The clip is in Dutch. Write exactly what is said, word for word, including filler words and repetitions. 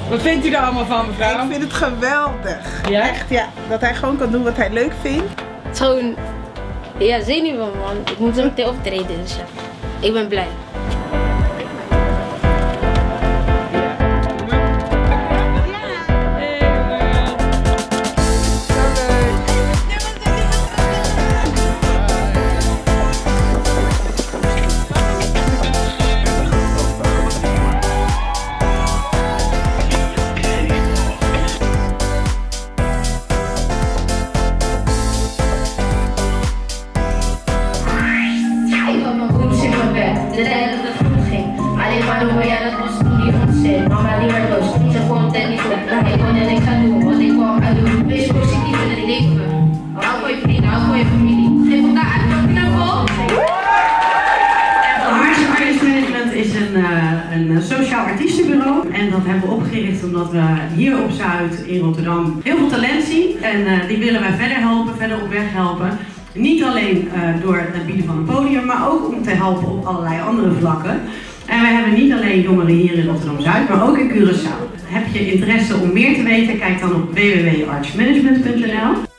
Wat vindt u er allemaal van, mevrouw? Ik vind het geweldig. Ja? Echt, ja. Dat hij gewoon kan doen wat hij leuk vindt. Het is gewoon, ja, zenuwen man. Ik moet zo meteen optreden, dus ja. Ik ben blij. De tijd dat het goed ging. Alleen maar hoe ja, dat was toen die ontzin. Mama die werd boos, toen ze vond het niet goed. Ik kon er niks aan doen, want ik kwam uit doen. Wees positief in het leven. Hou voor je vrienden, hou voor je familie. Geef elkaar uit, een knuffel. Haarse Artist Management is een, uh, een sociaal artiestenbureau. En dat hebben we opgericht omdat we hier op Zuid in Rotterdam heel veel talent zien. En uh, die willen wij verder helpen, verder op weg helpen. Niet alleen uh, door het bieden van een podium, maar ook om te helpen op allerlei andere vlakken. En wij hebben niet alleen jongeren hier in Rotterdam-Zuid, maar ook in Curaçao. Heb je interesse om meer te weten, kijk dan op w w w punt arts management punt n l.